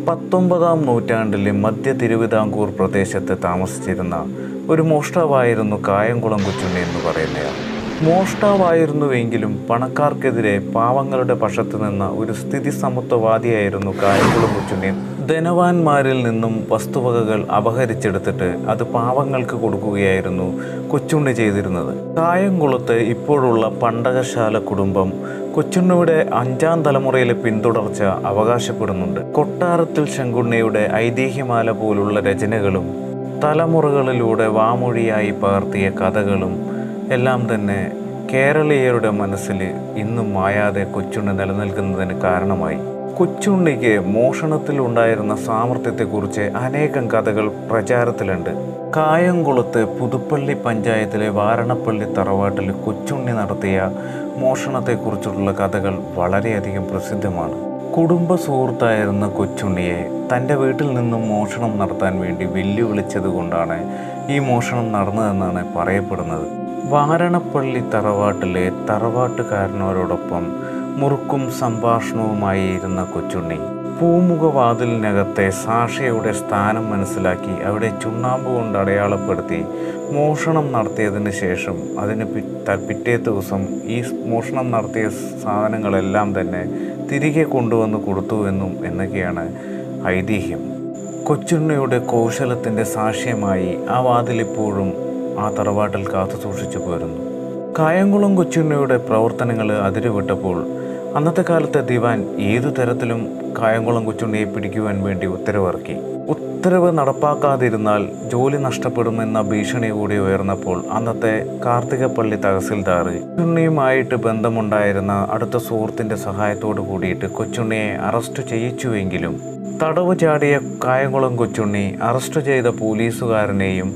19-ാം നൂറ്റാണ്ടിലെ മധ്യ തിരുവിതാംകൂർ പ്രദേശത്ത് താമസിച്ചിരുന്ന ഒരു മോഷ്ടാവായിരുന്നു കായംകുളം കൊച്ചുണ്ണി എന്ന് പറയുന്നയാൾ. മോഷ്ടാവായിരുന്നുവെങ്കിലും പണക്കാർക്കെതിരെ പാവങ്ങളുടെ പക്ഷത്ത് നിന്ന ഒരു സ്ഥിതി സമത്വവാദിയായിരുന്നു കായംകുളം കൊച്ചുണ്ണി. ധനവാന്മാരിൽ നിന്നും വസ്തുവകകൾ അപഹരിച്ചെടുത്തിട്ട് അത് പാവങ്ങൾക്ക് കൊടുക്കുകയായിരുന്നു കൊച്ചുണ്ണി ചെയ്തിരുന്നത്. കായംകുളത്ത് ഇപ്പോഴുള്ള പണ്ടകശാല കുടുംബം കൊച്ചുണ്ണിയുടെ 5-ാം തലമുറയിലെ പിന്തുടർച്ച അവകാശപ്പെടുന്നുണ്ട്. കൊട്ടാരത്തിൽ ശങ്കുണ്ണിയുടെ ഐതിഹ്യമാല പോലുള്ള രചനകളും തലമുറകളിലൂടെ വാമൊഴിയായി പകർത്തിയ കഥകളും എല്ലാം തന്നെ കേരളീയരുടെ മനസ്സിൽ ഇന്നും മായാതെ കൊച്ചുണ്ണി നിലനിൽക്കുന്നതിന് കാരണമായി. കൊച്ചുണ്ണിക്ക് മോഷണത്തിൽ ഉണ്ടായിരുന്ന സാമർത്ഥ്യത്തെക്കുറിച്ച് അനേകം കഥകൾ പ്രചാരത്തിലുണ്ട്. കായംകുളത്ത് പുതുപ്പള്ളി പഞ്ചായത്തിലെ വാരണപ്പള്ളി തറവാട്ടിൽ കൊച്ചുണ്ണി നടത്തിയ മോഷണത്തെക്കുറിച്ചുള്ള കഥകൾ വളരെയധികം പ്രസിദ്ധമാണ്. കുടുംബ സുഹൃത്തായിരുന്ന കൊച്ചുണ്ണിയെ തൻ്റെ വീട്ടിൽ നിന്നും മോഷണം നടത്താൻ വേണ്ടി വെല്ലുവിളിച്ചത് കൊണ്ടാണ് ഈ മോഷണം നടന്നതെന്നാണ് പറയപ്പെടുന്നത്. വാരണപ്പള്ളി തറവാട്ടിലെ തറവാട്ടുകാരനോടൊപ്പം മുറുക്കും സംഭാഷണവുമായി ഇരുന്ന കൊച്ചുണ്ണി പൂമുഖവാതിലിനകത്തെ സാക്ഷയുടെ സ്ഥാനം മനസ്സിലാക്കി അവിടെ ചുണ്ണാമ്പ് കൊണ്ട് അടയാളപ്പെടുത്തി മോഷണം നടത്തിയതിന് ശേഷം അതിന് പിറ്റേ ദിവസം ഈ മോഷണം നടത്തിയ സാധനങ്ങളെല്ലാം തന്നെ തിരികെ കൊണ്ടുവന്ന് കൊടുത്തുവെന്നും എന്നൊക്കെയാണ് ഐതിഹ്യം. കൊച്ചുണ്ണിയുടെ കൗശലത്തിൻ്റെ സാക്ഷ്യമായി ആ വാതിലിപ്പോഴും ആ തറവാട്ടിൽ കാത്തു സൂക്ഷിച്ചു പോരുന്നു. കായംകുളം കൊച്ചുണ്ണിയുടെ പ്രവർത്തനങ്ങൾ അതിരുവിട്ടപ്പോൾ അന്നത്തെ കാലത്തെ ദിവാൻ ഏതു തരത്തിലും കായംകുളം കൊച്ചുണ്ണിയെ പിടിക്കുവാൻ വേണ്ടി ഉത്തരവിറക്കി. ഉത്തരവ് നടപ്പാക്കാതിരുന്നാൽ ജോലി നഷ്ടപ്പെടുമെന്ന ഭീഷണി കൂടി ഉയർന്നപ്പോൾ അന്നത്തെ കാർത്തികപ്പള്ളി തഹസിൽദാർ കൊച്ചുണ്ണിയുമായിട്ട് ബന്ധമുണ്ടായിരുന്ന അടുത്ത സുഹൃത്തിൻ്റെ സഹായത്തോടു കൂടിയിട്ട് കൊച്ചുണ്ണിയെ അറസ്റ്റ് ചെയ്യിച്ചുവെങ്കിലും തടവ് ചാടിയ കായംകുളം കൊച്ചുണ്ണി അറസ്റ്റ് ചെയ്ത പോലീസുകാരനെയും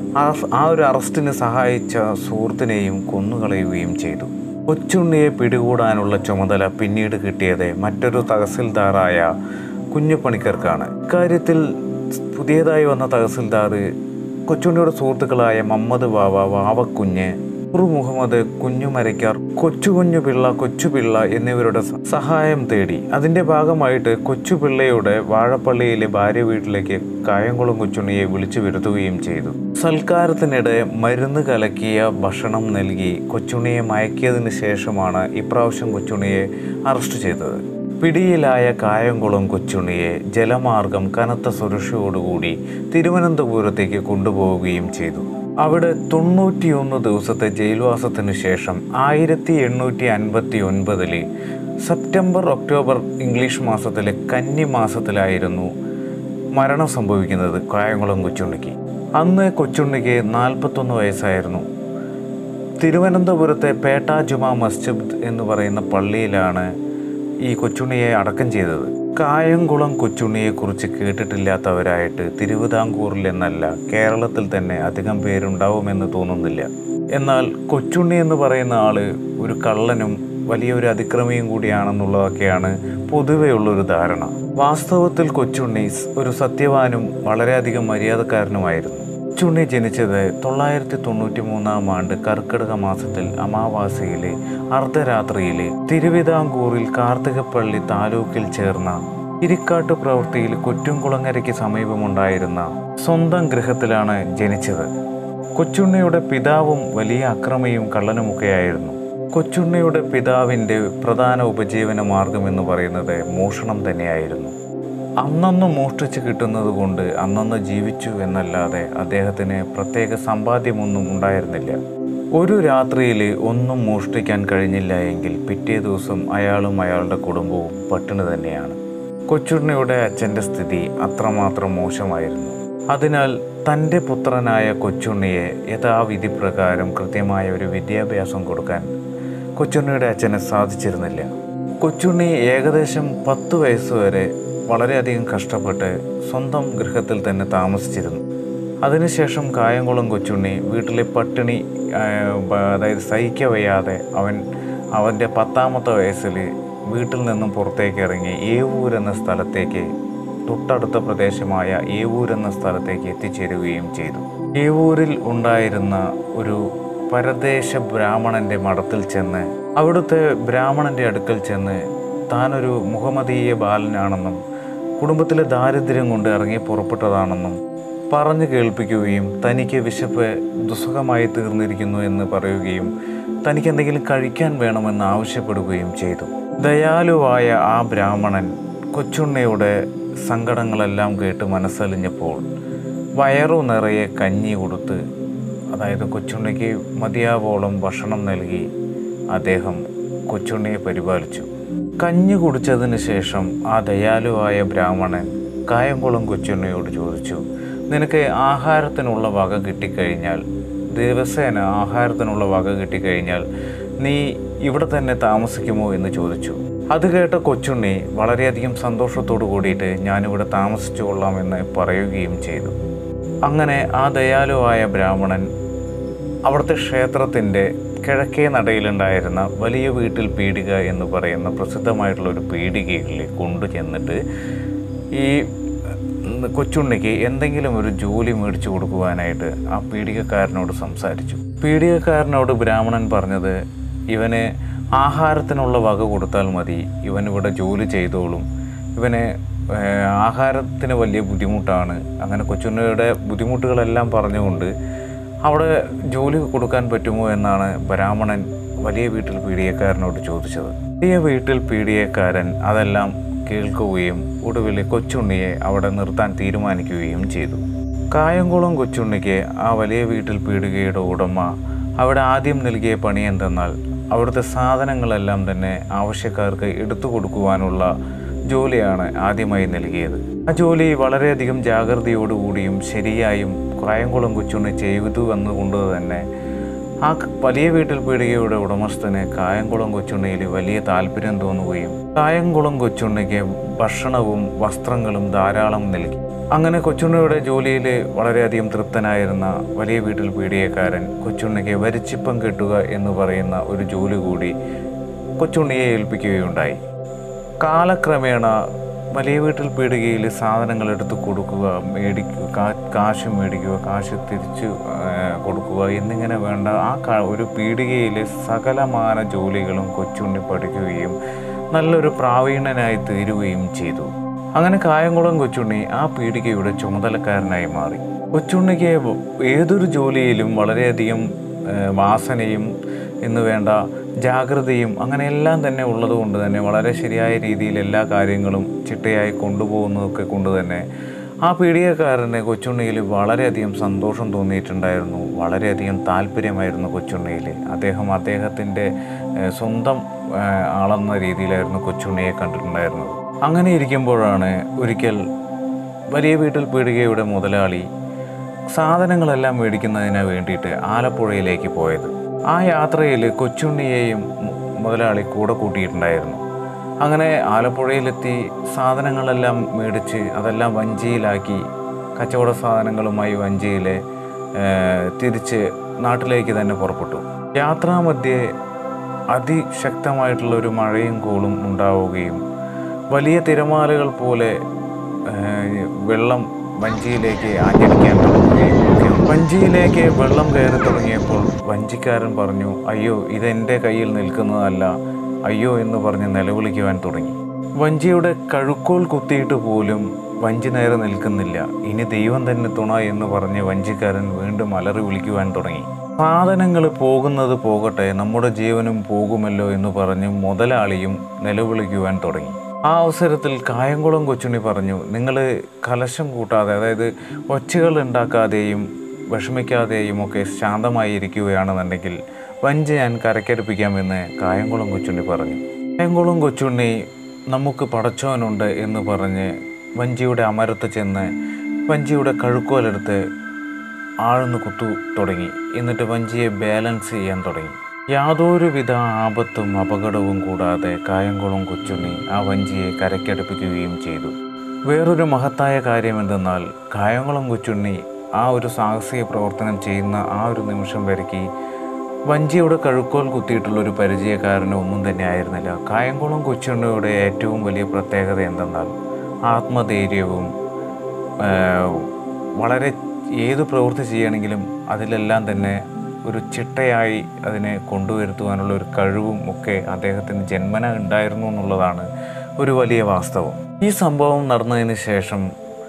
ആ ഒരു അറസ്റ്റിന് സഹായിച്ച സുഹൃത്തിനെയും കൊന്നുകളയുകയും ചെയ്തു. കൊച്ചുണ്ണിയെ പിടികൂടാനുള്ള ചുമതല പിന്നീട് കിട്ടിയത് മറ്റൊരു തഹസിൽദാറായ കുഞ്ഞുപണിക്കർക്കാണ്. ഇക്കാര്യത്തിൽ പുതിയതായി വന്ന തഹസിൽദാർ കൊച്ചുണ്ണിയുടെ സുഹൃത്തുക്കളായ മമ്മദ് ബാവ, വാവക്കുഞ്ഞ്, മുഹമ്മദ്, കുഞ്ഞുമരയ്ക്കാർ, കൊച്ചുപിള്ള, കൊച്ചുപിള്ള എന്നിവരുടെ സഹായം തേടി. അതിൻ്റെ ഭാഗമായിട്ട് കൊച്ചുപിള്ളയുടെ വാഴപ്പള്ളിയിലെ ഭാര്യ വീട്ടിലേക്ക് കായംകുളം കൊച്ചുണ്ണിയെ വിളിച്ചു വരുത്തുകയും ചെയ്തു. സൽക്കാരത്തിനിടെ മരുന്ന് കലക്കിയ ഭക്ഷണം നൽകി കൊച്ചുണ്ണിയെ മയക്കിയതിന് ശേഷമാണ് ഇപ്രാവശ്യം കൊച്ചുണ്ണിയെ അറസ്റ്റ് ചെയ്തത്. പിടിയിലായ കായംകുളം കൊച്ചുണ്ണിയെ ജലമാർഗം കനത്ത സുരക്ഷയോടുകൂടി തിരുവനന്തപുരത്തേക്ക് കൊണ്ടുപോവുകയും ചെയ്തു. അവിടെ 91 ദിവസത്തെ ജയിൽവാസത്തിന് ശേഷം 1859 സെപ്റ്റംബർ ഒക്ടോബർ ഇംഗ്ലീഷ് മാസത്തിലെ കന്നി മാസത്തിലായിരുന്നു മരണം സംഭവിക്കുന്നത് കായംകുളം കൊച്ചുണ്ണിക്ക്. അന്ന് കൊച്ചുണ്ണിക്ക് 41 വയസ്സായിരുന്നു. തിരുവനന്തപുരത്തെ പേട്ട ജുമാ മസ്ജിദ് എന്ന് പറയുന്ന പള്ളിയിലാണ് ഈ കൊച്ചുണ്ണിയെ അടക്കം ചെയ്തത്. കായംകുളം കൊച്ചുണ്ണിയെക്കുറിച്ച് കേട്ടിട്ടില്ലാത്തവരായിട്ട് തിരുവിതാംകൂറിൽ എന്നല്ല കേരളത്തിൽ തന്നെ അധികം പേരുണ്ടാവുമെന്ന് തോന്നുന്നില്ല. എന്നാൽ കൊച്ചുണ്ണി എന്ന് പറയുന്ന ആൾ ഒരു കള്ളനും വലിയൊരു അതിക്രമിയും കൂടിയാണെന്നുള്ളതൊക്കെയാണ് പൊതുവെയുള്ളൊരു ധാരണ. വാസ്തവത്തിൽ കൊച്ചുണ്ണി ഒരു സത്യവാനും വളരെയധികം മര്യാദക്കാരനുമായിരുന്നു. കൊച്ചുണ്ണി ജനിച്ചത് 993 ആണ്ട് കർക്കിടക മാസത്തിൽ അമാവാസിയിലെ അർദ്ധരാത്രിയിൽ തിരുവിതാംകൂറിൽ കാർത്തികപ്പള്ളി താലൂക്കിൽ ചേർന്ന ഇരിക്കാട്ട് പ്രവൃത്തിയിൽ കൊറ്റുംകുളങ്ങരയ്ക്ക് സമീപമുണ്ടായിരുന്ന സ്വന്തം ഗൃഹത്തിലാണ് ജനിച്ചത്. കൊച്ചുണ്ണിയുടെ പിതാവും വലിയ അക്രമിയും കള്ളനുമൊക്കെയായിരുന്നു. കൊച്ചുണ്ണിയുടെ പിതാവിൻ്റെ പ്രധാന ഉപജീവന മാർഗമെന്ന് പറയുന്നത് മോഷണം തന്നെയായിരുന്നു. അന്നന്ന് മോഷ്ടിച്ച് കിട്ടുന്നത് കൊണ്ട് അന്നന്ന് ജീവിച്ചു എന്നല്ലാതെ അദ്ദേഹത്തിന് പ്രത്യേക സമ്പാദ്യമൊന്നും ഉണ്ടായിരുന്നില്ല. ഒരു രാത്രിയിൽ ഒന്നും മോഷ്ടിക്കാൻ കഴിഞ്ഞില്ല എങ്കിൽ പിറ്റേ ദിവസം അയാളും അയാളുടെ കുടുംബവും പട്ടിണി തന്നെയാണ്. കൊച്ചുണ്ണിയുടെ അച്ഛൻ്റെ സ്ഥിതി അത്രമാത്രം മോശമായിരുന്നു. അതിനാൽ തൻ്റെ പുത്രനായ കൊച്ചുണ്ണിയെ യഥാവിധി പ്രകാരം കൃത്യമായ ഒരു വിദ്യാഭ്യാസം കൊടുക്കാൻ കൊച്ചുണ്ണിയുടെ അച്ഛന് സാധിച്ചിരുന്നില്ല. കൊച്ചുണ്ണി ഏകദേശം 10 വയസ്സുവരെ വളരെയധികം കഷ്ടപ്പെട്ട് സ്വന്തം ഗൃഹത്തിൽ തന്നെ താമസിച്ചിരുന്നു. അതിനുശേഷം കായംകുളം കൊച്ചുണ്ണി വീട്ടിലെ പട്ടിണി അതായത് സഹിക്കവയ്യാതെ അവൻ്റെ 10ാമത്തെ വയസ്സിൽ വീട്ടിൽ നിന്നും പുറത്തേക്ക് ഇറങ്ങി ഏവൂർ എന്ന സ്ഥലത്തേക്ക്, തൊട്ടടുത്ത പ്രദേശമായ ഏവൂർ എന്ന സ്ഥലത്തേക്ക് എത്തിച്ചേരുകയും ചെയ്തു. ഏവൂരിൽ ഉണ്ടായിരുന്ന ഒരു പരദേശ ബ്രാഹ്മണൻ്റെ മഠത്തിൽ ചെന്ന് അവിടുത്തെ ബ്രാഹ്മണൻ്റെ അടുക്കൽ ചെന്ന് താനൊരു മുഹമ്മദീയ ബാലനാണെന്നും കുടുംബത്തിലെ ദാരിദ്ര്യം കൊണ്ട് ഇറങ്ങി പുറപ്പെട്ടതാണെന്നും പറഞ്ഞു കേൾപ്പിക്കുകയും തനിക്ക് വിശപ്പ് ദുസ്സഹമായി തീർന്നിരിക്കുന്നു എന്ന് പറയുകയും തനിക്ക് എന്തെങ്കിലും കഴിക്കാൻ വേണമെന്ന് ആവശ്യപ്പെടുകയും ചെയ്തു. ദയാലുവായ ആ ബ്രാഹ്മണൻ കൊച്ചുണ്ണിയുടെ സങ്കടങ്ങളെല്ലാം കേട്ട് മനസ്സലിഞ്ഞപ്പോൾ വയറു നിറയെ കഞ്ഞി കൊടുത്ത്, അതായത് കൊച്ചുണ്ണിക്ക് മതിയാവോളം ഭക്ഷണം നൽകി അദ്ദേഹം കൊച്ചുണ്ണിയെ പരിപാലിച്ചു. കഞ്ഞി കുടിച്ചതിന് ശേഷം ആ ദയാലുവായ ബ്രാഹ്മണൻ കായംകുളം കൊച്ചുണ്ണിയോട് ചോദിച്ചു, നിനക്ക് ആഹാരത്തിനുള്ള വക കിട്ടിക്കഴിഞ്ഞാൽ, ദിവസേന ആഹാരത്തിനുള്ള വക കിട്ടിക്കഴിഞ്ഞാൽ നീ ഇവിടെ തന്നെ താമസിക്കുമോ എന്ന് ചോദിച്ചു. അത് കേട്ട കൊച്ചുണ്ണി വളരെയധികം സന്തോഷത്തോടു കൂടിയിട്ട് ഞാനിവിടെ താമസിച്ചു കൊള്ളാമെന്ന് പറയുകയും ചെയ്തു. അങ്ങനെ ആ ദയാലുവായ ബ്രാഹ്മണൻ അവിടുത്തെ ക്ഷേത്രത്തിൻ്റെ കിഴക്കേ നടയിലുണ്ടായിരുന്ന വലിയ വീട്ടിൽ പീടിക എന്ന് പറയുന്ന പ്രസിദ്ധമായിട്ടുള്ളൊരു പീടികയിൽ കൊണ്ടു ചെന്നിട്ട് ഈ കൊച്ചുണ്ണിക്ക് എന്തെങ്കിലും ഒരു ജോലി മേടിച്ചു കൊടുക്കുവാനായിട്ട് ആ പീടികക്കാരനോട് സംസാരിച്ചു. പീടികക്കാരനോട് ബ്രാഹ്മണൻ പറഞ്ഞത്, ഇവന് ആഹാരത്തിനുള്ള വക കൊടുത്താൽ മതി, ഇവനിവിടെ ജോലി ചെയ്തോളും, ഇവന് ആഹാരത്തിന് വലിയ ബുദ്ധിമുട്ടാണ്. അങ്ങനെ കൊച്ചുണ്ണിയുടെ ബുദ്ധിമുട്ടുകളെല്ലാം പറഞ്ഞുകൊണ്ട് അവിടെ ജോലി കൊടുക്കാൻ പറ്റുമോ എന്നാണ് ബ്രാഹ്മണൻ വലിയ വീട്ടിൽ പീടികക്കാരനോട് ചോദിച്ചത്. വലിയ വീട്ടിൽ പീടികക്കാരൻ അതെല്ലാം കേൾക്കുകയും ഒടുവിൽ കൊച്ചുണ്ണിയെ അവിടെ നിർത്താൻ തീരുമാനിക്കുകയും ചെയ്തു. കായംകുളം കൊച്ചുണ്ണിക്ക് ആ വലിയ വീട്ടിൽ പീടികയുടെ ഉടമ അവിടെ ആദ്യം നൽകിയ പണി എന്തെന്നാൽ അവിടുത്തെ സാധനങ്ങളെല്ലാം തന്നെ ആവശ്യക്കാർക്ക് എടുത്തു കൊടുക്കുവാനുള്ള ജോലിയാണ് ആദ്യമായി നൽകിയത്. ആ ജോലി വളരെയധികം ജാഗ്രതയോടുകൂടിയും ശരിയായും കായംകുളം കൊച്ചുണ്ണി ചെയ്തു വന്നുകൊണ്ട് തന്നെ ആ വലിയ വീട്ടിൽ പീടികയുടെ ഉടമസ്ഥന് കായംകുളം കൊച്ചുണ്ണിയിൽ വലിയ താല്പര്യം തോന്നുകയും കായംകുളം കൊച്ചുണ്ണിക്ക് ഭക്ഷണവും വസ്ത്രങ്ങളും ധാരാളം നൽകി. അങ്ങനെ കൊച്ചുണ്ണിയുടെ ജോലിയിൽ വളരെയധികം തൃപ്തനായിരുന്ന വലിയ വീട്ടിൽ പീടികക്കാരൻ കൊച്ചുണ്ണിക്ക് വരിച്ചിപ്പം കെട്ടുക എന്ന് പറയുന്ന ഒരു ജോലി കൂടി കൊച്ചുണ്ണിയെ ഏൽപ്പിക്കുകയുണ്ടായി. കാലക്രമേണ വലിയ വീട്ടിൽ പീടികയിൽ സാധനങ്ങൾ എടുത്ത് കൊടുക്കുക, കാശ് മേടിക്കുക, കാശ് തിരിച്ച് കൊടുക്കുക എന്നിങ്ങനെ വേണ്ട ഒരു പീടികയിലെ സകലമാന ജോലികളും കൊച്ചുണ്ണി പഠിക്കുകയും നല്ലൊരു പ്രാവീണനായി തീരുകയും ചെയ്തു. അങ്ങനെ കായംകുളം കൊച്ചുണ്ണി ആ പീടികയുടെ ചുമതലക്കാരനായി മാറി. കൊച്ചുണ്ണിക്ക് ഏതൊരു ജോലിയിലും വളരെയധികം വാസനയും എന്ന് വേണ്ട ജാഗ്രതയും അങ്ങനെയെല്ലാം തന്നെ ഉള്ളതുകൊണ്ട് തന്നെ വളരെ ശരിയായ രീതിയിൽ എല്ലാ കാര്യങ്ങളും ചിട്ടയായി കൊണ്ടുപോകുന്നതൊക്കെ കൊണ്ട് തന്നെ ആ പീടികക്കാരന് കൊച്ചുണ്ണിയിൽ വളരെയധികം സന്തോഷം തോന്നിയിട്ടുണ്ടായിരുന്നു. വളരെയധികം താല്പര്യമായിരുന്നു കൊച്ചുണ്ണിയിൽ. അദ്ദേഹത്തിൻ്റെ സ്വന്തം ആളെന്ന രീതിയിലായിരുന്നു കൊച്ചുണ്ണിയെ കണ്ടിട്ടുണ്ടായിരുന്നത്. അങ്ങനെ ഇരിക്കുമ്പോഴാണ് ഒരിക്കൽ വലിയ വീട്ടിൽ പീടികയുടെ മുതലാളി സാധനങ്ങളെല്ലാം മേടിക്കുന്നതിന് വേണ്ടിയിട്ട് ആലപ്പുഴയിലേക്ക് പോയത്. ആ യാത്രയിൽ കൊച്ചുണ്ണിയെയും മുതലാളി കൂടെ കൂട്ടിയിട്ടുണ്ടായിരുന്നു. അങ്ങനെ ആലപ്പുഴയിലെത്തി സാധനങ്ങളെല്ലാം മേടിച്ച് അതെല്ലാം വഞ്ചിയിലാക്കി കച്ചവട സാധനങ്ങളുമായി വഞ്ചിയിൽ തിരിച്ച് നാട്ടിലേക്ക് തന്നെ പുറപ്പെട്ടു. യാത്രാമധ്യേ അതിശക്തമായിട്ടുള്ളൊരു മഴയും കോളും ഉണ്ടാവുകയും വലിയ തിരമാലകൾ പോലെ വെള്ളം വഞ്ചിയിലേക്ക് ആഞ്ഞടിക്കാൻ തുടങ്ങുകയും വഞ്ചിയിലേക്ക് വെള്ളം കയറി തുടങ്ങിയപ്പോൾ വഞ്ചിക്കാരൻ പറഞ്ഞു, അയ്യോ ഇതെൻ്റെ കയ്യിൽ നിൽക്കുന്നതല്ല, അയ്യോ എന്ന് പറഞ്ഞ് നിലവിളിക്കുവാൻ തുടങ്ങി. വഞ്ചിയുടെ കഴുക്കോൽ കുത്തിയിട്ട് പോലും വഞ്ചി നേരെ നിൽക്കുന്നില്ല. ഇനി ദൈവം തന്നെ തുണ എന്ന് പറഞ്ഞ് വഞ്ചിക്കാരൻ വീണ്ടും അലറി വിളിക്കുവാൻ തുടങ്ങി. സാധനങ്ങൾ പോകുന്നത് പോകട്ടെ, നമ്മുടെ ജീവനും പോകുമല്ലോ എന്ന് പറഞ്ഞ് മുതലാളിയും നിലവിളിക്കുവാൻ തുടങ്ങി. ആ അവസരത്തിൽ കായംകുളം കൊച്ചുണ്ണി പറഞ്ഞു, നിങ്ങൾ കലശം കൂട്ടാതെ, അതായത് ഒച്ചകൾ ഉണ്ടാക്കാതെയും വിഷമിക്കാതെയും ഒക്കെ ശാന്തമായി ഇരിക്കുകയാണെന്നുണ്ടെങ്കിൽ വഞ്ചി ഞാൻ കരക്കടുപ്പിക്കാമെന്ന് കായംകുളം കൊച്ചുണ്ണി പറഞ്ഞു. കായംകുളം കൊച്ചുണ്ണി നമുക്ക് പടച്ചോനുണ്ട് എന്ന് പറഞ്ഞ് വഞ്ചിയുടെ അമരത്ത് ചെന്ന് വഞ്ചിയുടെ കഴുക്കോലെടുത്ത് ആഴ്ന്നു കുത്തു തുടങ്ങി. എന്നിട്ട് വഞ്ചിയെ ബാലൻസ് ചെയ്യാൻ തുടങ്ങി. യാതൊരുവിധ ആപത്തും അപകടവും കൂടാതെ കായംകുളം കൊച്ചുണ്ണി ആ വഞ്ചിയെ കരക്കടുപ്പിക്കുകയും ചെയ്തു. വേറൊരു മഹത്തായ കാര്യം എന്തെന്നാൽ കായംകുളം കൊച്ചുണ്ണി ആ ഒരു സാഹസിക പ്രവർത്തനം ചെയ്യുന്ന ആ ഒരു നിമിഷം വരയ്ക്ക് വഞ്ചിയുടെ കഴുക്കോൽ കുത്തിയിട്ടുള്ളൊരു പരിചയക്കാരനോ ഒന്നും തന്നെ ആയിരുന്നില്ല. കായംകുളം കൊച്ചുണ്ണിയുടെ ഏറ്റവും വലിയ പ്രത്യേകത എന്തെന്നാൽ ആത്മധൈര്യവും വളരെ ഏത് പ്രവൃത്തി ചെയ്യണമെങ്കിലും അതിലെല്ലാം തന്നെ ഒരു ചിട്ടയായി അതിനെ കൊണ്ടുവരുത്തുവാനുള്ള ഒരു കഴിവും ഒക്കെ അദ്ദേഹത്തിന് ജന്മന ഉണ്ടായിരുന്നു എന്നുള്ളതാണ് ഒരു വലിയ വാസ്തവം. ഈ സംഭവം നടന്നതിന് ശേഷം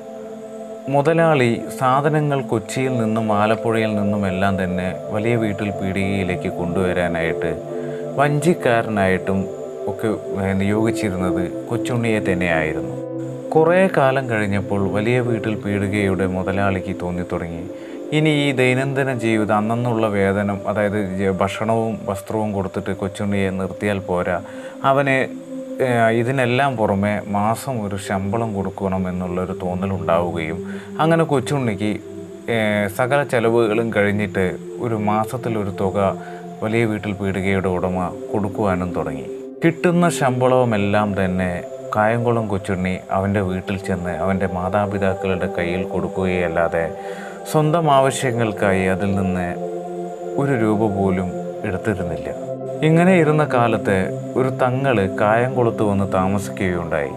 മുതലാളി സാധനങ്ങൾ കൊച്ചിയിൽ നിന്നും ആലപ്പുഴയിൽ നിന്നും എല്ലാം തന്നെ വലിയ വീട്ടിൽ പീടികയിലേക്ക് കൊണ്ടുവരാനായിട്ട് വഞ്ചിക്കാരനായിട്ടും ഒക്കെ നിയോഗിച്ചിരുന്നത് കൊച്ചുണ്ണിയെ തന്നെയായിരുന്നു. കുറേ കാലം കഴിഞ്ഞപ്പോൾ വലിയ വീട്ടിൽ പീടികയുടെ മുതലാളിക്ക് തോന്നിത്തുടങ്ങി, ഇനി ഈ ദൈനംദിന ജീവിതം അന്നുള്ള വേതനം, അതായത് ഭക്ഷണവും വസ്ത്രവും കൊടുത്തിട്ട് കൊച്ചുണ്ണിയെ നിർത്തിയാൽ പോരാ, അവന് ഇതിനെല്ലാം പുറമെ മാസം ഒരു ശമ്പളം കൊടുക്കണമെന്നുള്ളൊരു തോന്നലുണ്ടാവുകയും അങ്ങനെ കൊച്ചുണ്ണിക്ക് സകല ചെലവുകളും കഴിഞ്ഞിട്ട് ഒരു മാസത്തിലൊരു തുക വലിയ വീട്ടിൽ പീടികയുടെ ഉടമ കൊടുക്കുവാനും തുടങ്ങി. കിട്ടുന്ന ശമ്പളവുമെല്ലാം തന്നെ കായംകുളം കൊച്ചുണ്ണി അവൻ്റെ വീട്ടിൽ ചെന്ന് അവൻ്റെ മാതാപിതാക്കളുടെ കയ്യിൽ കൊടുക്കുകയല്ലാതെ സ്വന്തം ആവശ്യങ്ങൾക്കായി അതിൽ നിന്ന് ഒരു രൂപ പോലും എടുത്തിരുന്നില്ല. ഇങ്ങനെ ഇരുന്ന കാലത്ത് ഒരു തങ്ങൾ കായംകുളത്ത് വന്ന് താമസിക്കുകയുണ്ടായി.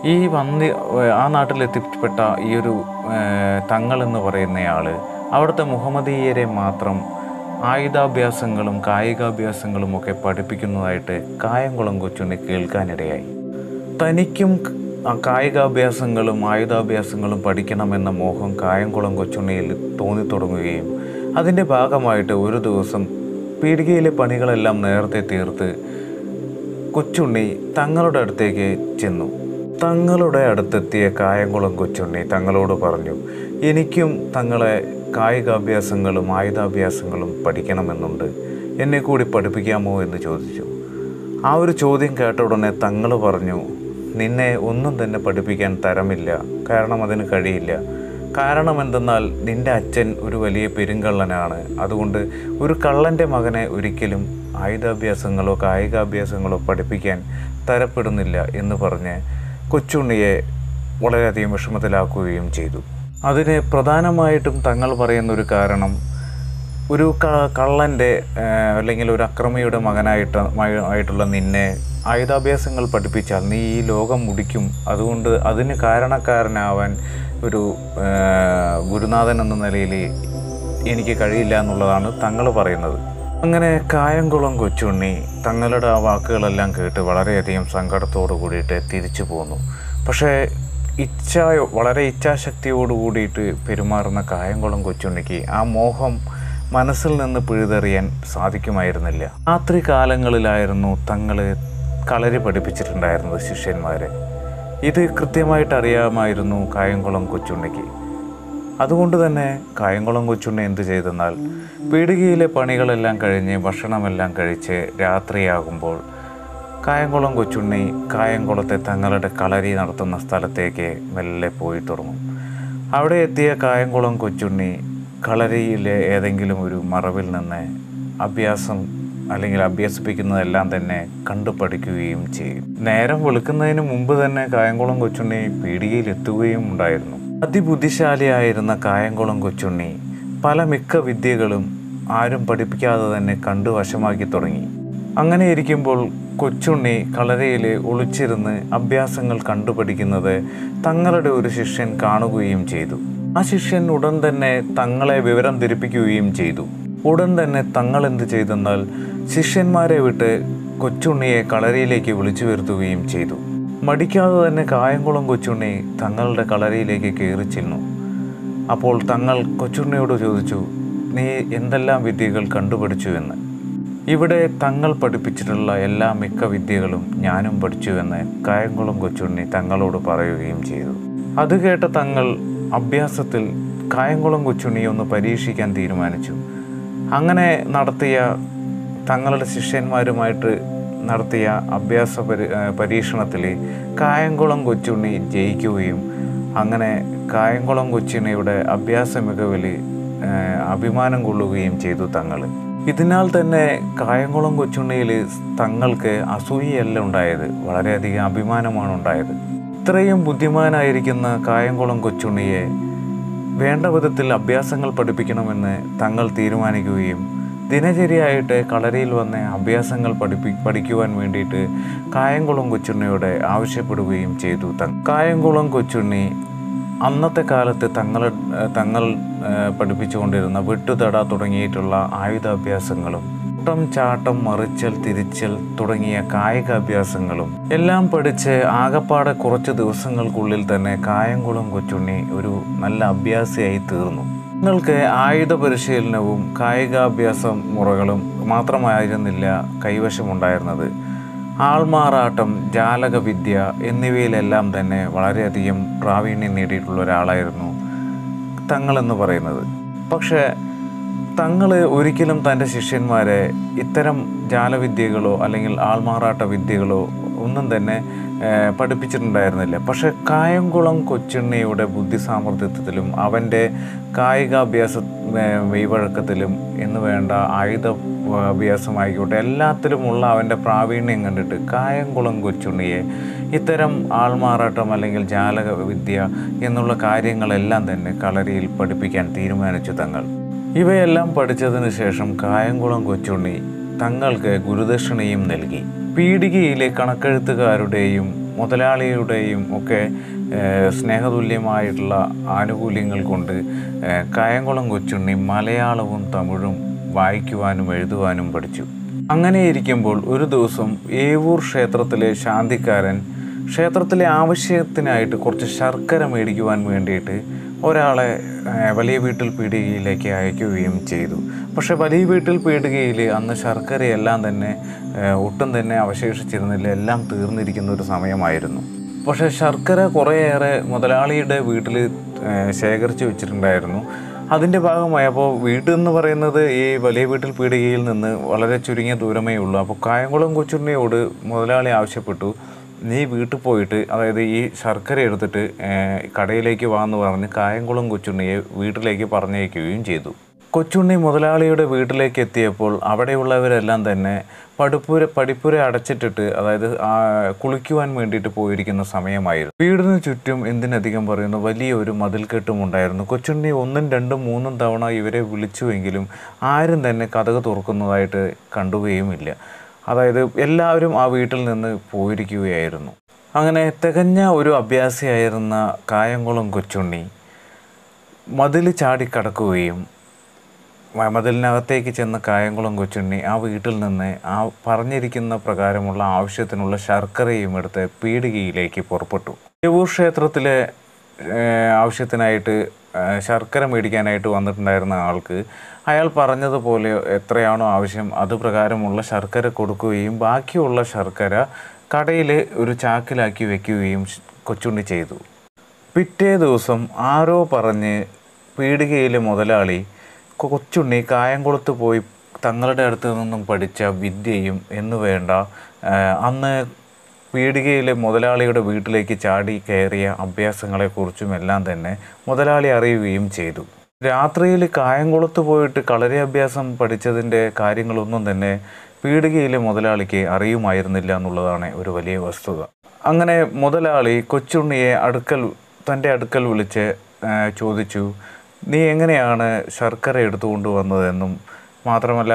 ആ നാട്ടിലെത്തിപ്പെട്ട ഈ ഒരു തങ്ങൾ എന്ന് പറയുന്നയാൾ അവിടുത്തെ മുഹമ്മദീയരെ മാത്രം ആയുധാഭ്യാസങ്ങളും കായികാഭ്യാസങ്ങളും ഒക്കെ പഠിപ്പിക്കുന്നതായിട്ട് കായംകുളം കൊച്ചുണ്ണി കേൾക്കാനിടയായി. തനിക്കും കായികാഭ്യാസങ്ങളും ആയുധാഭ്യാസങ്ങളും പഠിക്കണമെന്ന മോഹം കായംകുളം കൊച്ചുണ്ണിയിൽ തോന്നിത്തുടങ്ങുകയും അതിൻ്റെ ഭാഗമായിട്ട് ഒരു ദിവസം പീടികയിലെ പണികളെല്ലാം നേരത്തെ തീർത്ത് കൊച്ചുണ്ണി തങ്ങളുടെ അടുത്തേക്ക് ചെന്നു. തങ്ങളുടെ അടുത്തെത്തിയ കായംകുളം കൊച്ചുണ്ണി തങ്ങളോട് പറഞ്ഞു, എനിക്കും തങ്ങളെ കായികാഭ്യാസങ്ങളും ആയുധാഭ്യാസങ്ങളും പഠിക്കണമെന്നുണ്ട്, എന്നെ കൂടി പഠിപ്പിക്കാമോ എന്ന് ചോദിച്ചു. ആ ഒരു ചോദ്യം കേട്ട ഉടനെ തങ്ങൾ പറഞ്ഞു, നിന്നെ ഒന്നും തന്നെ പഠിപ്പിക്കാൻ തരമില്ല, കാരണം അതിന് കഴിയില്ല. കാരണം എന്തെന്നാൽ നിൻ്റെ അച്ഛൻ ഒരു വലിയ പെരുങ്കള്ളനാണ്, അതുകൊണ്ട് ഒരു കള്ളൻ്റെ മകനെ ഒരിക്കലും ആയുധാഭ്യാസങ്ങളോ കായികാഭ്യാസങ്ങളോ പഠിപ്പിക്കാൻ തരപ്പെടുന്നില്ല എന്ന് പറഞ്ഞ് കൊച്ചുണ്ണിയെ വളരെയധികം വിഷമത്തിലാക്കുകയും ചെയ്തു. അതിന് പ്രധാനമായിട്ടും തങ്ങൾ പറയുന്നൊരു കാരണം, ഒരു കള്ളൻ്റെ അല്ലെങ്കിൽ ഒരു അക്രമിയുടെ മകനായിട്ടുള്ള നിന്നെ ആയുധാഭ്യാസങ്ങൾ പഠിപ്പിച്ചാൽ നീ ഈ ലോകം മുടിക്കും, അതുകൊണ്ട് അതിന് കാരണക്കാരനാവാൻ ഒരു ഗുരുനാഥൻ എന്ന നിലയിൽ എനിക്ക് കഴിയില്ല എന്നുള്ളതാണ് തങ്ങൾ പറയുന്നത്. അങ്ങനെ കായംകുളം കൊച്ചുണ്ണി തങ്ങളുടെ ആ വാക്കുകളെല്ലാം കേട്ട് വളരെയധികം സങ്കടത്തോടു കൂടിയിട്ട് തിരിച്ചു പോന്നു. പക്ഷേ വളരെ ഇച്ഛാശക്തിയോട് കൂടിയിട്ട് പെരുമാറുന്ന കായംകുളം കൊച്ചുണ്ണിക്ക് ആ മോഹം മനസ്സിൽ നിന്ന് പിഴുതെറിയാൻ സാധിക്കുമായിരുന്നില്ല. രാത്രി കാലങ്ങളിലായിരുന്നു തങ്ങൾ കളരി പഠിപ്പിച്ചിട്ടുണ്ടായിരുന്നത് ശിഷ്യന്മാരെ. ഇത് കൃത്യമായിട്ട് അറിയാമായിരുന്നു കായംകുളം കൊച്ചുണ്ണിക്ക്. അതുകൊണ്ട് തന്നെ കായംകുളം കൊച്ചുണ്ണി എന്ത് ചെയ്തെന്നാൽ പീടികയിലെ പണികളെല്ലാം കഴിഞ്ഞ് ഭക്ഷണമെല്ലാം കഴിച്ച് രാത്രിയാകുമ്പോൾ കായംകുളം കൊച്ചുണ്ണി കായംകുളത്തെ തങ്ങളുടെ കളരി നടത്തുന്ന സ്ഥലത്തേക്ക് മെല്ലെ പോയി തുടങ്ങും. അവിടെ എത്തിയ കായംകുളം കൊച്ചുണ്ണി കളരിയിലെ ഏതെങ്കിലും ഒരു മറവിൽ നിന്ന് അഭ്യസിപ്പിക്കുന്നതെല്ലാം തന്നെ കണ്ടു പഠിക്കുകയും ചെയ്യും. നേരം വെളുക്കുന്നതിന് മുമ്പ് തന്നെ കായംകുളം കൊച്ചുണ്ണി പീടികയിലെത്തുകയും ഉണ്ടായിരുന്നു. അതിബുദ്ധിശാലിയായിരുന്ന കായംകുളം കൊച്ചുണ്ണി മിക്ക വിദ്യകളും ആരും പഠിപ്പിക്കാതെ തന്നെ കണ്ടു വശമാക്കി തുടങ്ങി. അങ്ങനെ ഇരിക്കുമ്പോൾ കൊച്ചുണ്ണി കളരിയിൽ ഒളിച്ചിരുന്ന് അഭ്യാസങ്ങൾ കണ്ടുപഠിക്കുന്നത് തങ്ങളുടെ ഒരു ശിഷ്യൻ കാണുകയും ചെയ്തു. ആ ശിഷ്യൻ ഉടൻ തന്നെ തങ്ങളെ വിവരം ധരിപ്പിക്കുകയും ചെയ്തു. ഉടൻ തന്നെ തങ്ങൾ എന്ത് ചെയ്തെന്നാൽ ശിഷ്യന്മാരെ വിട്ട് കൊച്ചുണ്ണിയെ കളരിയിലേക്ക് വിളിച്ചു വരുത്തുകയും ചെയ്തു. മടിക്കാതെ തന്നെ കായംകുളം കൊച്ചുണ്ണി തങ്ങളുടെ കളരിയിലേക്ക് കയറി ചെന്നു. അപ്പോൾ തങ്ങൾ കൊച്ചുണ്ണിയോട് ചോദിച്ചു, നീ എന്തെല്ലാം വിദ്യകൾ കണ്ടുപഠിച്ചു എന്ന്. ഇവിടെ തങ്ങൾ പഠിപ്പിച്ചിട്ടുള്ള മിക്ക വിദ്യകളും ഞാനും പഠിച്ചുവെന്ന് കായംകുളം കൊച്ചുണ്ണി തങ്ങളോട് പറയുകയും ചെയ്തു. അത് കേട്ട തങ്ങൾ അഭ്യാസത്തിൽ കായംകുളം കൊച്ചുണ്ണിയെ ഒന്ന് പരീക്ഷിക്കാൻ തീരുമാനിച്ചു. അങ്ങനെ തങ്ങളുടെ ശിഷ്യന്മാരുമായിട്ട് നടത്തിയ അഭ്യാസ പരീക്ഷണത്തിൽ കായംകുളം കൊച്ചുണ്ണി ജയിക്കുകയും അങ്ങനെ കായംകുളം കൊച്ചുണ്ണിയുടെ അഭ്യാസ മികവിൽ അഭിമാനം കൊള്ളുകയും ചെയ്തു തങ്ങൾ. ഇതിനാൽ തന്നെ കായംകുളം കൊച്ചുണ്ണിയിൽ തങ്ങൾക്ക് അസൂയയല്ല ഉണ്ടായത്, വളരെയധികം അഭിമാനമാണ് ഉണ്ടായത്. ഇത്രയും ബുദ്ധിമാനായിരിക്കുന്ന കായംകുളം കൊച്ചുണ്ണിയെ വേണ്ട വിധത്തിൽ അഭ്യാസങ്ങൾ പഠിപ്പിക്കണമെന്ന് തങ്ങൾ തീരുമാനിക്കുകയും ദിനചര്യയായിട്ട് കളരിയിൽ വന്ന് അഭ്യാസങ്ങൾ പഠിക്കുവാൻ വേണ്ടിയിട്ട് കായംകുളം കൊച്ചുണ്ണിയോട് ആവശ്യപ്പെടുകയും ചെയ്തു. കായംകുളം കൊച്ചുണ്ണി അന്നത്തെ കാലത്ത് തങ്ങൾ പഠിപ്പിച്ചുകൊണ്ടിരുന്ന വെട്ടുതട തുടങ്ങിയിട്ടുള്ള ആയുധാഭ്യാസങ്ങളും ഓട്ടം, ചാട്ടം, മറിച്ചൽ, തിരിച്ചൽ തുടങ്ങിയ കായികാഭ്യാസങ്ങളും എല്ലാം പഠിച്ച് ആകപ്പാടെ കുറച്ച് ദിവസങ്ങൾക്കുള്ളിൽ തന്നെ കായംകുളം കൊച്ചുണ്ണി ഒരു നല്ല അഭ്യാസിയായി തീർന്നു. നിങ്ങൾക്ക് ആയുധ പരിശീലനവും കായികാഭ്യാസ മുറകളും മാത്രമായിരുന്നില്ല കൈവശമുണ്ടായിരുന്നത്. ആൾമാറാട്ടം, ജാലകവിദ്യ എന്നിവയിലെല്ലാം തന്നെ വളരെയധികം പ്രാവീണ്യം നേടിയിട്ടുള്ള ഒരാളായിരുന്നു തങ്ങളെന്ന് പറയുന്നത്. പക്ഷേ തങ്ങൾ ഒരിക്കലും തൻ്റെ ശിഷ്യന്മാരെ ഇത്തരം ജാലവിദ്യകളോ അല്ലെങ്കിൽ ആൾമാറാട്ട വിദ്യകളോ ഒന്നും തന്നെ പഠിപ്പിച്ചിട്ടുണ്ടായിരുന്നില്ല. പക്ഷേ കായംകുളം കൊച്ചുണ്ണിയുടെ ബുദ്ധിസാമർഥ്യത്തിലും അവൻ്റെ കായികാഭ്യാസ മെയ്വഴക്കത്തിലും എന്ന് വേണ്ട ആയുധ അഭ്യാസമായിക്കോട്ടെ എല്ലാത്തിലുമുള്ള അവൻ്റെ പ്രാവീണ്യം കണ്ടിട്ട് കായംകുളം കൊച്ചുണ്ണിയെ ഇത്തരം ആൾമാറാട്ടം അല്ലെങ്കിൽ ജാലകവിദ്യ എന്നുള്ള കാര്യങ്ങളെല്ലാം തന്നെ കളരിയിൽ പഠിപ്പിക്കാൻ തീരുമാനിച്ചു തങ്ങൾ. ഇവയെല്ലാം പഠിച്ചതിന് ശേഷം കായംകുളം കൊച്ചുണ്ണി തങ്ങൾക്ക് ഗുരുദക്ഷിണയും നൽകി. പീടികയിലെ കണക്കെഴുത്തുകാരുടെയും മുതലാളിയുടെയും ഒക്കെ സ്നേഹതുല്യമായിട്ടുള്ള ആനുകൂല്യങ്ങൾ കൊണ്ട് കായംകുളം കൊച്ചുണ്ണി മലയാളവും തമിഴും വായിക്കുവാനും എഴുതുവാനും പഠിച്ചു. അങ്ങനെയിരിക്കുമ്പോൾ ഒരു ദിവസം ഏവൂർ ക്ഷേത്രത്തിലെ ശാന്തിക്കാരൻ ക്ഷേത്രത്തിലെ ആവശ്യത്തിനായിട്ട് കുറച്ച് ശർക്കര മേടിക്കുവാൻ വേണ്ടിയിട്ട് ഒരാളെ വലിയ വീട്ടിൽ പീടികയിലേക്ക് അയക്കുകയും ചെയ്തു. പക്ഷേ വലിയ വീട്ടിൽ പീടികയിൽ അന്ന് ശർക്കരയെല്ലാം തന്നെ ഒട്ടും തന്നെ അവശേഷിച്ചിരുന്നില്ല, എല്ലാം തീർന്നിരിക്കുന്ന ഒരു സമയമായിരുന്നു. പക്ഷേ ശർക്കര കുറേയേറെ മുതലാളിയുടെ വീട്ടിൽ ശേഖരിച്ച് വെച്ചിട്ടുണ്ടായിരുന്നു. അതിൻ്റെ ഭാഗമായി അപ്പോൾ വീട്ടിൽ നിന്ന് പറയുന്നത് ഈ വലിയ വീട്ടിൽ പീടികയിൽ നിന്ന് വളരെ ചുരുങ്ങിയ ദൂരമേ ഉള്ളൂ. അപ്പോൾ കായംകുളം കൊച്ചുണ്ണിയോട് മുതലാളി ആവശ്യപ്പെട്ടു, നീ വീട്ടിൽ പോയിട്ട് അതായത് ഈ ശർക്കര എടുത്തിട്ട് കടയിലേക്ക് വാന്ന് പറഞ്ഞ് കായംകുളം കൊച്ചുണ്ണിയെ വീട്ടിലേക്ക് പറഞ്ഞയക്കുകയും ചെയ്തു. കൊച്ചുണ്ണി മുതലാളിയുടെ വീട്ടിലേക്ക് എത്തിയപ്പോൾ അവിടെയുള്ളവരെല്ലാം തന്നെ പടിപ്പുര അടച്ചിട്ടിട്ട് അതായത് കുളിക്കുവാൻ വേണ്ടിയിട്ട് പോയിരിക്കുന്ന സമയമായിരുന്നു. വീടിന് ചുറ്റും എന്തിനധികം പറയുന്നു വലിയൊരു മതിൽക്കെട്ടും ഉണ്ടായിരുന്നു. കൊച്ചുണ്ണി 1, 2, 3 തവണ ഇവരെ വിളിച്ചുവെങ്കിലും ആരും തന്നെ കതക് തുറക്കുന്നതായിട്ട് കണ്ടുകയുമില്ല. അതായത് എല്ലാവരും ആ വീട്ടിൽ നിന്ന് പോയിരിക്കുകയായിരുന്നു. അങ്ങനെ തികഞ്ഞ ഒരു അഭ്യാസിയായിരുന്ന കായംകുളം കൊച്ചുണ്ണി മതിൽ ചാടിക്കടക്കുകയും മതിലിനകത്തേക്ക് ചെന്ന കായംകുളം കൊച്ചുണ്ണി ആ വീട്ടിൽ നിന്ന് ആ പറഞ്ഞിരിക്കുന്ന പ്രകാരമുള്ള ആവശ്യത്തിനുള്ള ശർക്കരയും എടുത്ത് പീടികയിലേക്ക് പുറപ്പെട്ടു. ഏവൂർ ക്ഷേത്രത്തിലെ ആവശ്യത്തിനായിട്ട് ശർക്കര മേടിക്കാനായിട്ട് വന്നിട്ടുണ്ടായിരുന്ന ആൾക്ക് അയാൾ പറഞ്ഞതുപോലെ എത്രയാണോ ആവശ്യം അതുപ്രകാരമുള്ള ശർക്കര കൊടുക്കുകയും ബാക്കിയുള്ള ശർക്കര കടയിൽ ഒരു ചാക്കിലാക്കി വയ്ക്കുകയും കൊച്ചുണ്ണി ചെയ്തു. പിറ്റേ ദിവസം ആരോ പറഞ്ഞ് പീടികയിലെ മുതലാളി കൊച്ചുണ്ണി കായംകുളത്ത് പോയി തങ്ങളുടെ അടുത്ത് നിന്നും പഠിച്ച വിദ്യയും എന്നു വേണ്ട അന്ന് പീടികയിലെ മുതലാളിയുടെ വീട്ടിലേക്ക് ചാടി കയറിയ അഭ്യാസങ്ങളെക്കുറിച്ചും എല്ലാം തന്നെ മുതലാളി അറിയുകയും ചെയ്തു. രാത്രിയിൽ കായംകുളത്ത് പോയിട്ട് കളരി അഭ്യാസം പഠിച്ചതിൻ്റെ കാര്യങ്ങളൊന്നും തന്നെ പീടികയിലെ മുതലാളിക്ക് അറിയുമായിരുന്നില്ല എന്നുള്ളതാണ് ഒരു വലിയ വസ്തുത. അങ്ങനെ മുതലാളി കൊച്ചുണ്ണിയെ തൻ്റെ അടുക്കൽ വിളിച്ച് ചോദിച്ചു, നീ എങ്ങനെയാണ് ശർക്കര എടുത്തുകൊണ്ട് വന്നതെന്നും മാത്രമല്ല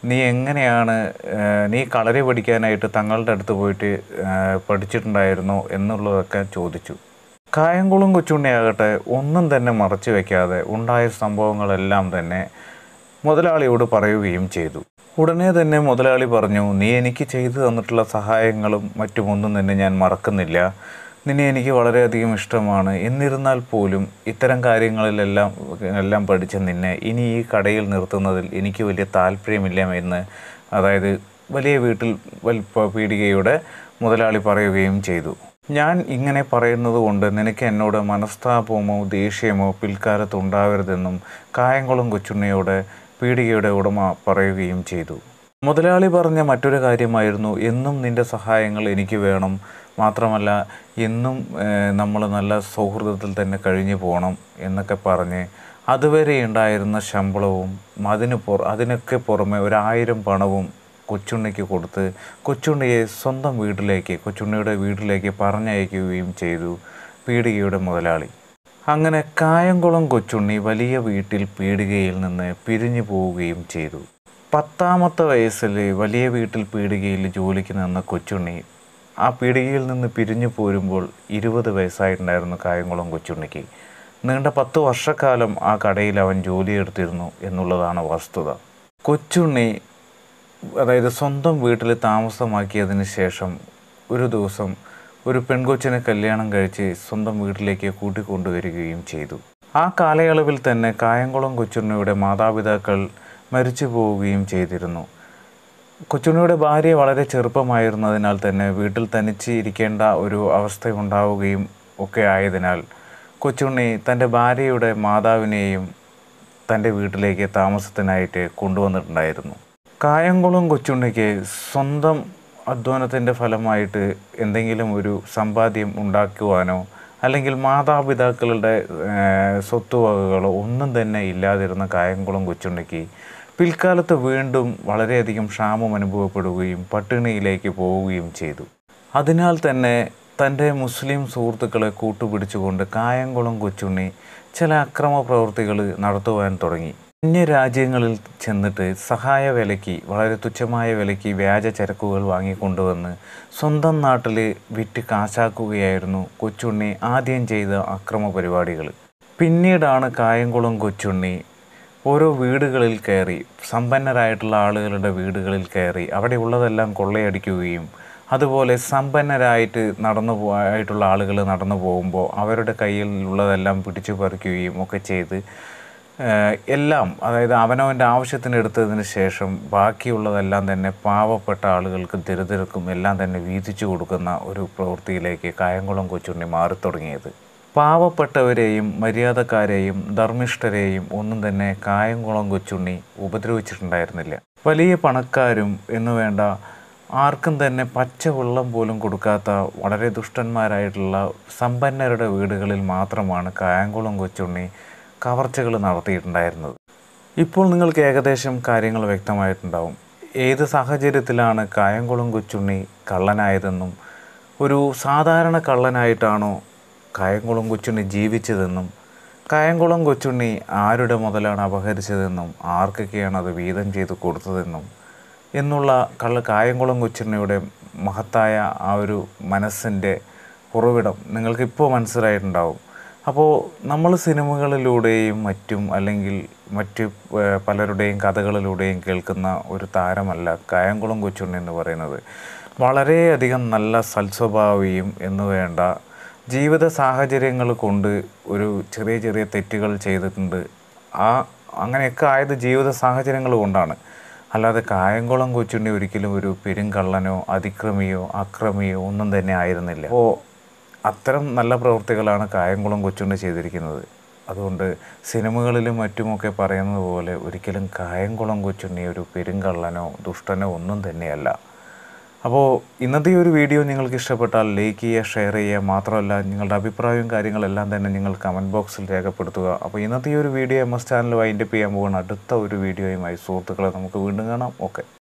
നീ കളരി പഠിക്കാനായിട്ട് തങ്ങളുടെ അടുത്ത് പോയിട്ട് പഠിച്ചിട്ടുണ്ടായിരുന്നോ എന്നുള്ളതൊക്കെ ചോദിച്ചു. കായംകുളം കൊച്ചുണ്ണിയാകട്ടെ ഒന്നും തന്നെ മറച്ചു വയ്ക്കാതെ ഉണ്ടായ സംഭവങ്ങളെല്ലാം തന്നെ മുതലാളിയോട് പറയുകയും ചെയ്തു. ഉടനെ തന്നെ മുതലാളി പറഞ്ഞു, നീ എനിക്ക് ചെയ്തു തന്നിട്ടുള്ള സഹായങ്ങളും മറ്റുമൊന്നും തന്നെ ഞാൻ മറക്കുന്നില്ല. നിന്നെ എനിക്ക് വളരെയധികം ഇഷ്ടമാണ്. എന്നിരുന്നാൽ പോലും ഇത്തരം കാര്യങ്ങളിലെല്ലാം പഠിച്ച നിന്നെ ഇനി ഈ കടയിൽ നിർത്തുന്നതിൽ എനിക്ക് വലിയ താല്പര്യമില്ല എന്ന് അതായത് വലിയ വീട്ടിൽ പീടികയുടെ മുതലാളി പറയുകയും ചെയ്തു. ഞാൻ ഇങ്ങനെ പറയുന്നത് കൊണ്ട് നിനക്ക് എന്നോട് മനസ്താപമോ ദേഷ്യമോ പിൽക്കാലത്ത് ഉണ്ടാവരുതെന്നും കായംകുളം കൊച്ചുണ്ണിയോട് പീടികയുടെ ഉടമ പറയുകയും ചെയ്തു. മുതലാളി പറഞ്ഞ മറ്റൊരു കാര്യമായിരുന്നു, എന്നും നിൻ്റെ സഹായങ്ങൾ എനിക്ക് വേണം, മാത്രമല്ല എന്നും നമ്മൾ നല്ല സൗഹൃദത്തിൽ തന്നെ കഴിഞ്ഞു പോകണം എന്നൊക്കെ പറഞ്ഞ് അതുവരെ ഉണ്ടായിരുന്ന ശമ്പളവും അതിനൊക്കെ പുറമെ 1000 പണവും കൊച്ചുണ്ണിക്ക് കൊടുത്ത് കൊച്ചുണ്ണിയെ സ്വന്തം കൊച്ചുണ്ണിയുടെ വീട്ടിലേക്ക് പറഞ്ഞയക്കുകയും ചെയ്തു പീടികയുടെ മുതലാളി. അങ്ങനെ കായംകുളം കൊച്ചുണ്ണി വലിയ വീട്ടിൽ പീടികയിൽ നിന്ന് പിരിഞ്ഞു പോവുകയും ചെയ്തു. 10ാമത്തെ വയസ്സിൽ വലിയ വീട്ടിൽ പീടികയിൽ ജോലിക്ക് നിന്ന കൊച്ചുണ്ണി ആ പീടികയിൽ നിന്ന് പിരിഞ്ഞു പോരുമ്പോൾ 20 വയസ്സായിട്ടുണ്ടായിരുന്നു കായംകുളം കൊച്ചുണ്ണിക്ക്. നീണ്ട 10 വർഷക്കാലം ആ കടയിൽ അവൻ ജോലിയെടുത്തിരുന്നു എന്നുള്ളതാണ് വസ്തുത. കൊച്ചുണ്ണി അതായത് സ്വന്തം വീട്ടിൽ താമസമാക്കിയതിന് ശേഷം ഒരു ദിവസം ഒരു പെൺകൊച്ചിനെ കല്യാണം കഴിച്ച് സ്വന്തം വീട്ടിലേക്ക് കൂട്ടിക്കൊണ്ടുവരികയും ചെയ്തു. ആ കാലയളവിൽ തന്നെ കായംകുളം കൊച്ചുണ്ണിയുടെ മാതാപിതാക്കൾ മരിച്ചു പോവുകയും ചെയ്തിരുന്നു. കൊച്ചുണ്ണിയുടെ ഭാര്യ വളരെ ചെറുപ്പമായിരുന്നതിനാൽ തന്നെ വീട്ടിൽ തനിച്ച് ഇരിക്കേണ്ട ഒരു അവസ്ഥയുണ്ടാവുകയും ഒക്കെ ആയതിനാൽ കൊച്ചുണ്ണി തൻ്റെ ഭാര്യയുടെ മാതാവിനെയും തൻ്റെ വീട്ടിലേക്ക് താമസത്തിനായിട്ട് കൊണ്ടുവന്നിട്ടുണ്ടായിരുന്നു. കായംകുളം കൊച്ചുണ്ണിക്ക് സ്വന്തം അധ്വാനത്തിൻ്റെ ഫലമായിട്ട് എന്തെങ്കിലും ഒരു സമ്പാദ്യം ഉണ്ടാക്കുവാനോ അല്ലെങ്കിൽ മാതാപിതാക്കളുടെ സ്വത്തുവകകളോ ഒന്നും തന്നെ ഇല്ലാതിരുന്ന കായംകുളം കൊച്ചുണ്ണിക്ക് പിൽക്കാലത്ത് വീണ്ടും വളരെയധികം ക്ഷാമം അനുഭവപ്പെടുകയും പട്ടിണിയിലേക്ക് പോവുകയും ചെയ്തു. അതിനാൽ തന്നെ തൻ്റെ മുസ്ലിം സുഹൃത്തുക്കളെ കൂട്ടുപിടിച്ചുകൊണ്ട് കായംകുളം കൊച്ചുണ്ണി ചില അക്രമ പ്രവൃത്തികൾ നടത്തുവാൻ തുടങ്ങി. അന്യരാജ്യങ്ങളിൽ ചെന്നിട്ട് സഹായ വിലയ്ക്ക്, വളരെ തുച്ഛമായ വിലയ്ക്ക് വ്യാജ ചരക്കുകൾ വാങ്ങിക്കൊണ്ടുവന്ന് സ്വന്തം നാട്ടിൽ വിറ്റ് കാശാക്കുകയായിരുന്നു കൊച്ചുണ്ണി ആദ്യം ചെയ്ത അക്രമ പരിപാടികൾ. പിന്നീടാണ് കായംകുളം കൊച്ചുണ്ണി ഓരോ വീടുകളിൽ കയറി, സമ്പന്നരായിട്ടുള്ള ആളുകളുടെ വീടുകളിൽ കയറി അവിടെ ഉള്ളതെല്ലാം കൊള്ളയടിക്കുകയും അതുപോലെ സമ്പന്നരായിട്ട് ആയിട്ടുള്ള ആളുകൾ നടന്നു പോകുമ്പോൾ അവരുടെ കയ്യിൽ ഉള്ളതെല്ലാം പിടിച്ചു പറിക്കുകയും ഒക്കെ ചെയ്ത് എല്ലാം, അതായത് അവനവൻ്റെ ആവശ്യത്തിന് എടുത്തതിന് ശേഷം ബാക്കിയുള്ളതെല്ലാം തന്നെ പാവപ്പെട്ട ആളുകൾക്ക് ദരിദ്രർക്കും എല്ലാം തന്നെ വീതിച്ചു കൊടുക്കുന്ന ഒരു പ്രവൃത്തിയിലേക്ക് കായംകുളം കൊച്ചുണ്ണി മാറിത്തുടങ്ങിയത്. പാവപ്പെട്ടവരെയും മര്യാദക്കാരെയും ധർമ്മിഷ്ഠരെയും ഒന്നും തന്നെ കായംകുളം കൊച്ചുണ്ണി ഉപദ്രവിച്ചിട്ടുണ്ടായിരുന്നില്ല. വലിയ പണക്കാരും എന്നു വേണ്ട ആർക്കും തന്നെ പച്ചവെള്ളം പോലും കൊടുക്കാത്ത വളരെ ദുഷ്ടന്മാരായിട്ടുള്ള സമ്പന്നരുടെ വീടുകളിൽ മാത്രമാണ് കായംകുളം കൊച്ചുണ്ണി കവർച്ചകൾ നടത്തിയിട്ടുണ്ടായിരുന്നത്. ഇപ്പോൾ നിങ്ങൾക്ക് ഏകദേശം കാര്യങ്ങൾ വ്യക്തമായിട്ടുണ്ടാവും. ഏത് സാഹചര്യത്തിലാണ് കായംകുളം കൊച്ചുണ്ണി കള്ളനായതെന്നും ഒരു സാധാരണ കള്ളനായിട്ടാണോ കായംകുളം കൊച്ചുണ്ണി ജീവിച്ചതെന്നും കായംകുളം കൊച്ചുണ്ണി ആരുടെ മുതലാണ് അപഹരിച്ചതെന്നും ആർക്കൊക്കെയാണ് അത് വീതം ചെയ്ത് കൊടുത്തതെന്നും എന്നുള്ള കായംകുളം കൊച്ചുണ്ണിയുടെ മഹത്തായ ആ ഒരു മനസ്സിൻ്റെ ഉറവിടം നിങ്ങൾക്കിപ്പോൾ മനസ്സിലായിട്ടുണ്ടാവും. അപ്പോൾ നമ്മൾ സിനിമകളിലൂടെയും മറ്റും അല്ലെങ്കിൽ മറ്റ് പലരുടെയും കഥകളിലൂടെയും കേൾക്കുന്ന ഒരു താരമല്ല കായംകുളം കൊച്ചുണ്ണി എന്ന് പറയുന്നത്. വളരെയധികം നല്ല സൽസ്വഭാവിയും എന്ന് വേണ്ട ജീവിത സാഹചര്യങ്ങൾ കൊണ്ട് ഒരു ചെറിയ ചെറിയ തെറ്റുകൾ ചെയ്തിട്ടുണ്ട്. അങ്ങനെയൊക്കെ ആയത് ജീവിത സാഹചര്യങ്ങൾ കൊണ്ടാണ്. അല്ലാതെ കായംകുളം കൊച്ചുണ്ണി ഒരിക്കലും ഒരു പെരുങ്കള്ളനോ അതിക്രമിയോ അക്രമിയോ ഒന്നും തന്നെ ആയിരുന്നില്ല. അപ്പോൾ അത്തരം നല്ല പ്രവൃത്തികളാണ് കായംകുളം കൊച്ചുണ്ണി ചെയ്തിരിക്കുന്നത്. അതുകൊണ്ട് സിനിമകളിലും മറ്റുമൊക്കെ പറയുന്നത് പോലെ ഒരിക്കലും കായംകുളം കൊച്ചുണ്ണി ഒരു പെരുങ്കള്ളനോ ദുഷ്ടനോ ഒന്നും തന്നെയല്ല. അപ്പോൾ ഇന്നത്തെ ഒരു വീഡിയോ നിങ്ങൾക്ക് ഇഷ്ടപ്പെട്ടാൽ ലൈക്ക് ചെയ്യുക, ഷെയർ ചെയ്യുക. മാത്രമല്ല നിങ്ങളുടെ അഭിപ്രായവും കാര്യങ്ങളെല്ലാം തന്നെ നിങ്ങൾ കമൻറ്റ് ബോക്സിൽ രേഖപ്പെടുത്തുക. അപ്പോൾ ഇന്നത്തെ ഒരു വീഡിയോ MS ചാനൽ വൈൻഡപ്പ് ചെയ്യാൻ പോകുന്ന അടുത്ത ഒരു വീഡിയോയുമായി സുഹൃത്തുക്കളെ നമുക്ക് വീണ്ടും കാണാം. ഓക്കെ.